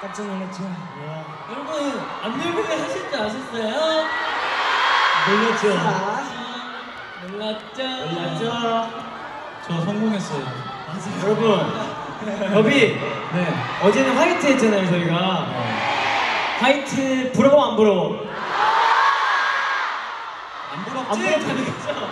깜짝 놀랐죠. 여러분 안 늙으면 하실 줄 아셨어요? 몰랐죠? 저 성공했어요. 여러분, 더비. 네. 어제는 화이트 했잖아요, 저희가. 화이트 부러워 안 부러워? 안 안 부럽지? 부럽다는 거죠?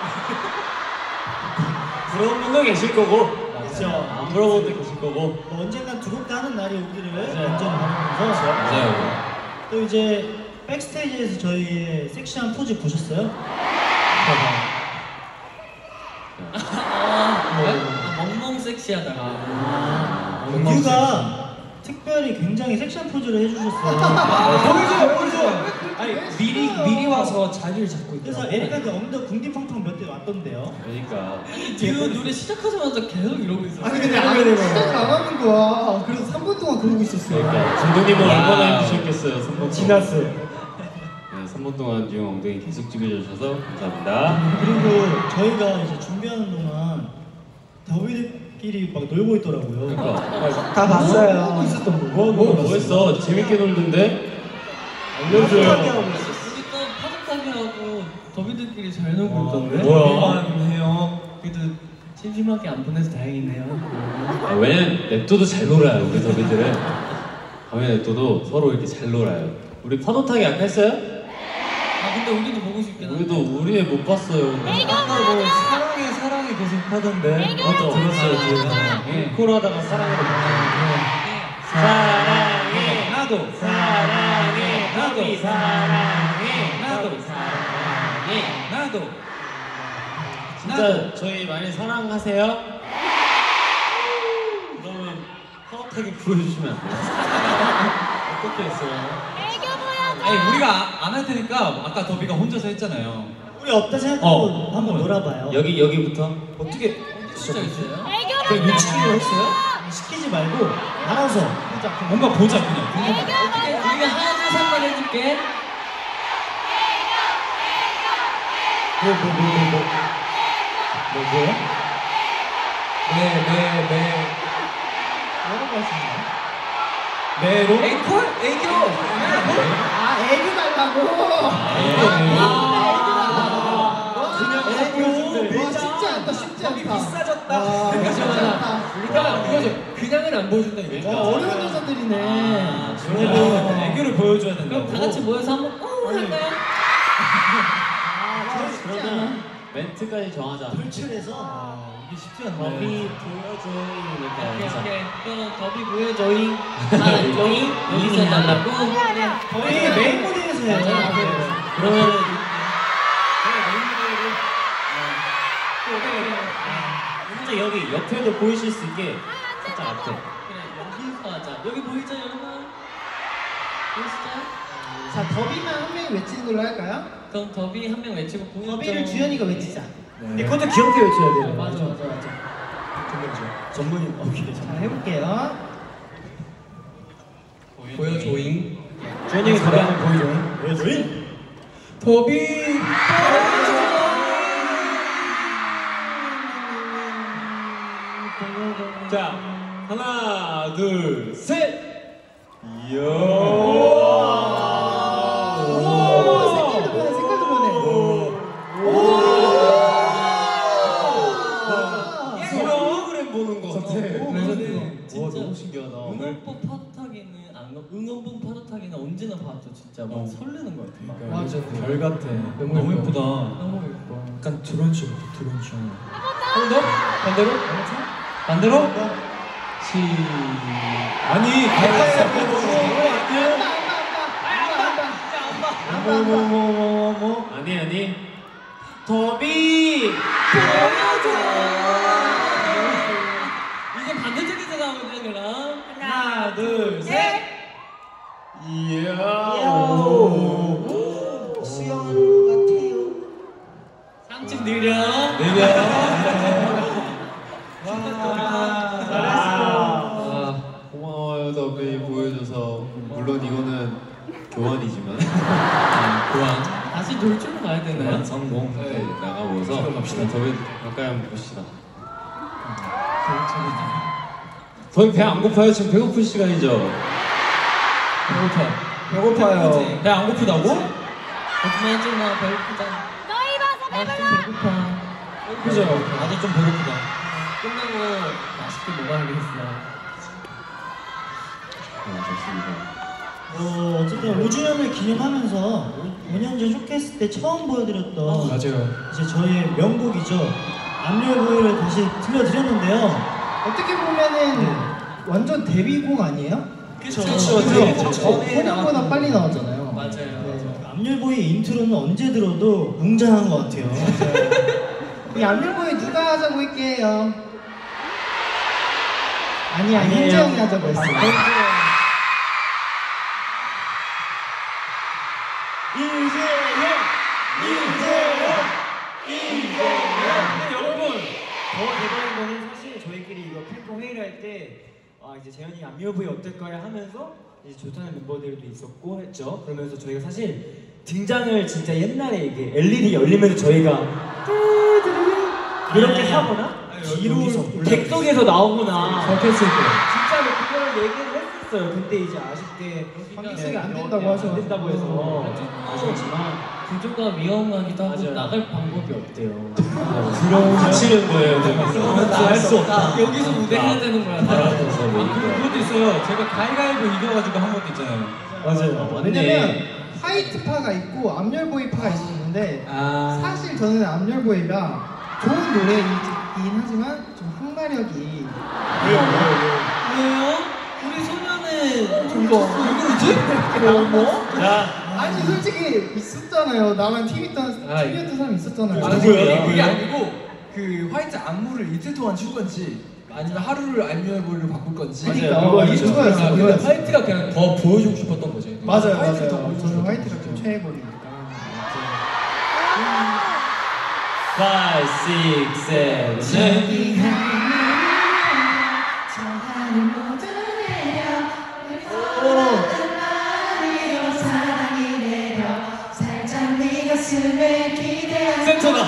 부러운 분도 계실 거고, 그렇죠? 안 부러운 분도 계실 거고. 뭐 언젠간 두 곡 다 하는 날이 오기를 맞아요. 완전 바라면서 맞아요. 또 이제 백스테이지에서 저희의 섹시한 포즈 보셨어요? 멍멍 섹시하다. 뮤가 특별히 굉장히 섹시한 포즈를 해주셨어요. 보여줘요. 아니, 미리 와서 자리를 잡고 있더라고. 그래서 에리카한테 엉덩이 궁디팡팡 몇 대 왔던데요. 그러니까. 듀오 노래 시작하자마자 계속 이러고 있었어요. 아니 근데 시작을 안 하는 거야. 그래서 3분 동안 그러고 있었어요. 그러니까 감독님은 얼마나 힘드셨겠어요. 3분 동안. 지났어요. 네, 3분 동안 듀오 엉덩이 계속 찍어주셔서 감사합니다. 그리고 저희가 이제 준비하는 동안 더비들끼리 막 놀고 있더라고요. 그러니까 다 봤어요. 하고 있었던 거. 뭐 했어? 재밌게 놀던데? 파도타기 알려줘요. 하고 있었어. 우리 또 파도타기 하고 더비들끼리 잘 놀고 있던데? 뭐야? 해요. 그래도 심심하게 안 보내서 다행이네요. 아, 왜냐면 냅둬도 잘 놀아요. 우리 더비들은. 밤에 냅둬도 서로 이렇게 잘 놀아요. 우리 파도 타기 아까 했어요? 아 근데 우리도 보고 싶긴 한데. 우리도 우리 못 봤어요. 아까 뭐 사랑해 계속 하던데. 들었어요. 뒤에서. 코로하다가 사랑으로 사랑해 나도. 사랑해 더비 사랑해 나도. 사랑해 나도. 진짜 저희 많이 사랑하세요? 그러면 파워타기 보여주시면 안 돼요? 어떻게 했어요? 아니 우리가 안 할 테니까 아까 더비가 혼자서 했잖아요. 우리 없다 생각하고 한번 놀아봐요. 여기부터? 어떻게 진짜 있어요? 그냥 유치기로 했어요? 시키지 말고 알아서. 뭔가 보자 그냥. 어떻게 우리가 하나 둘 셋만 해줄게. 뭐야? 뭐라고 하시나요? 메로? 앵콜? 애교? 아 애교 달라고. 와 쉽지 않다 쉽지 않다. 비싸졌다. 우리가 그거죠. 그냥은 안 보여준다 이거죠. 어려운 여자들이네. 여러분, 애교를 보여줘야 된다고. 그럼 다 같이 모여서 한번 할까요? 그러면 멘트까지 정하자. 돌출해서 이게 쉽지 않네. 더비 보여줘 이렇게 오케이 하자. 오케이. 그럼 더비 보여줘잉. 조잉. 여기서 달라고. 저희 메인 무대에서 해요. 그러면 진짜 여기 옆에도 보이실 수 있게 살짝 앞에. 그래 여기서 하자. 여기 보이죠 여러분? 보이시죠? 자 더비만 한 명이 외치는 걸로 할까요? 그럼 더비 한 명 외치고 공연 더비를 주현이가 외치자. 근데 그것도 귀엽게 외쳐야 돼요. 맞아. 전문이. 오케이. 자 해볼게요. 보여줘잉. 주현이 형이 가면 보여줘. 더비. 자, 하나, 둘, 셋. 이야. 색깔도 변해 색깔도 변해. 프로그램 보는 거 같아. 레전드. 와, 너무 신기하다. 응원봉 파도타기는 응원봉 파도타기는 언제나 봐도 진짜 막 설레는 것 같아. 막. 맞아, 별 같아. 너무 예쁘다. 너무 예뻐. 약간 드론 쇼 같아, 드론 쇼. 한 번 더? 반대로? 반대로? 아니, 뭐뭐뭐뭐뭐 아니 더비 이제 반대쪽에서 나오면 그럼 하나, 둘, 셋. 이야 수영하는 것 같아요. 상층 느려. 고마워요 더비 보여줘서. 물론 이거는 교환이지만 교환. 다시 돌출로 가야 되나요? 성공. 네, 나가보서 갑시다. 더비 가까이 한번 봅시다. 더비 배 안 고파요? 지금 배고플 시간이죠? 배고파요. 배 안 고프다고? 거짓말 하지 마. 배고프다. 너희 봐서 나 배불러. 좀 배고파. 그죠? 나도 좀 배고프다. 끝나고 맛있게 먹어야겠어. 어쨌든 5주년을 기념하면서 5년 전 쇼케이스 때 처음 보여드렸던 맞아요. 이제 저희의 명곡이죠. 압류보이를 다시 들려드렸는데요. 어떻게 보면은 완전 데뷔곡 아니에요? 그쵸. 본인보다 빨리 나왔잖아요. 맞아요. 네. 압류보이 인트로는 언제 들어도 웅장한 것 같아요. 이 안물보이 누가 하자고 할게요? 아니야, 아니에요. 현재 형이 하자고 했어. 근데 여러분 더 대단한 거는 사실 저희끼리 이거 팬콘 회의를 할 때 이제 재현이 안뮤브이 어떨까요 하면서 이제 좋다는 멤버들도 있었고 했죠. 그러면서 저희가 사실 등장을 진짜 옛날에 이게 LED 열리면서 저희가 이렇게 하거나 뒤로 객석에서 나오거나 적혔을 때. 진짜로 그걸 얘기를 했었어요. 근데 이제 아쉽게 관객석이 안 된다고 하셔. 안 된다고 해서 아쉽지만 구조가 위험하기도 하고 맞아요. 나갈 방법이 없대요. 다치는 거예요. 알 수 없다. 여기서 무대 해야 되는 거야. 알아서 뭐 그것도 있어요. 제가 가위가위보 이겨가지고 한 것도 있잖아요. 맞아요. 왜냐면 화이트 파가 있고 암열보이 파가 있었는데 사실 저는 암열보이가 좋은 노래이긴 하지만 좀 항마력이 왜요? 우리 소년의 이거 누구지? 뭐? 아니 솔직히 있었잖아요. 나랑 팀이었던 사람 있었잖아요. 누구야? 그게 아니고 그 화이트 안무를 이틀 동안 출 건지 아니면 하루를 안무를 바꿀 건지. 그러니까 그거 이거 이거였어. 근데 이거였어. 화이트가 그냥 더 보여주고 싶었던 거지. 맞아요, 화이트를 더 맞아요. 보여주고 저는 싶었던 화이트가 거지. 좀 최애곡이니까. 5, 6, 7, 8 센터가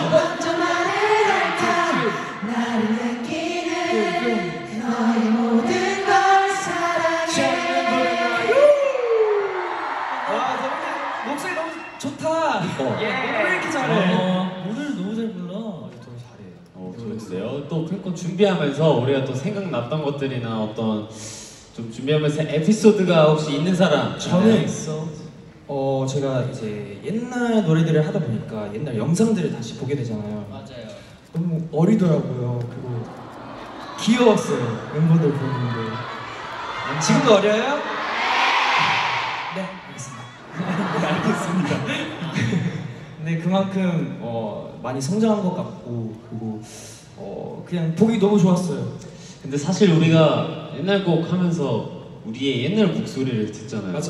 목소리 너무 좋다. 왜 이렇게 잘해? 노래를 너무 잘 불러. 좋은데요. 또 팬콘 준비하면서 우리가 또 생각났던 것들이나 어떤 좀 준비하면서 에피소드가 혹시 있는 사람? 저는 제가 이제 옛날 노래들을 하다 보니까 옛날 영상들을 다시 보게 되잖아요. 맞아요. 너무 어리더라고요. 그리고 귀여웠어요. 멤버들 보는데. 지금도 어려요? 네, 알겠습니다. 근데 그만큼 많이 성장한 것 같고 그리고 그냥 보기 너무 좋았어요. 근데 사실 우리가 옛날 곡 하면서 우리의 옛날 목소리를 듣잖아요. 맞아.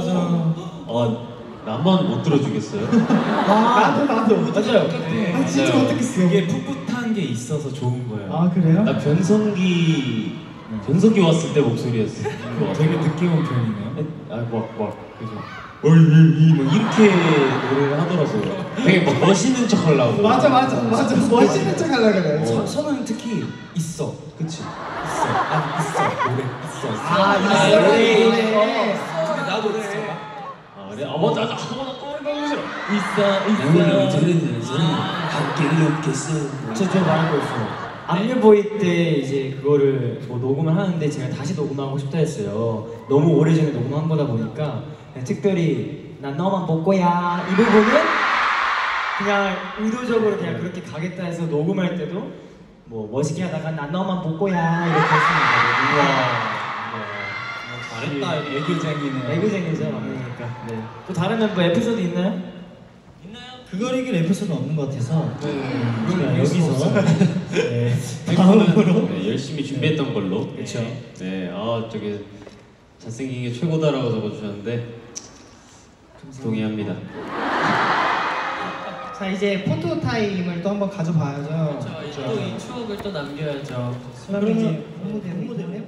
나만 못 들어주겠어요? 나도 맞아요. 아 진짜 맞아요. 어떻겠어. 이게 풋풋한 게 있어서 좋은 거예요. 아 그래요? 나 변성기 왔을 때 목소리였어. 되게 늦게 온 편이네요. 그죠. 막 이렇게 노래를 하더라고요. 되게 막 멋있는 척 하려고. 맞아 멋있는 척 하려고 그래. 선은 특히 있어. 그치? 있어. 노래 있어. 노래. 나 노래. 그래? 맞아. 너무 싫어. 있어. 제가 말한 거 있어요. 안뮤보이 때 이제 그거를 뭐 녹음을 하는데 제가 다시 녹음하고 싶다 했어요. 너무 오래전에 녹음한 거다 보니까 특별히 난 너만 볼 거야 이 부분은 그냥 의도적으로 그냥 그렇게 가겠다 해서 녹음할 때도 뭐 멋있게 하다가 난 너만 볼 거야 이렇게 했습니다. 잘했다. 애교쟁이네. 애교쟁이죠. 그러니까. 네. 또 다른 멤버 에피소드 있나요? 그걸 이길 에피소드는 없는 것 같아서 그럼 여기서 다음으로 열심히 준비했던 걸로. 그렇죠. 네, 저기 잘생긴 게 최고다라고 적어주셨는데 동의합니다. 자 이제 포토 타임을 또 한번 가져봐야죠. 또 이 추억을 또 남겨야죠. 그럼 이제 홍보대로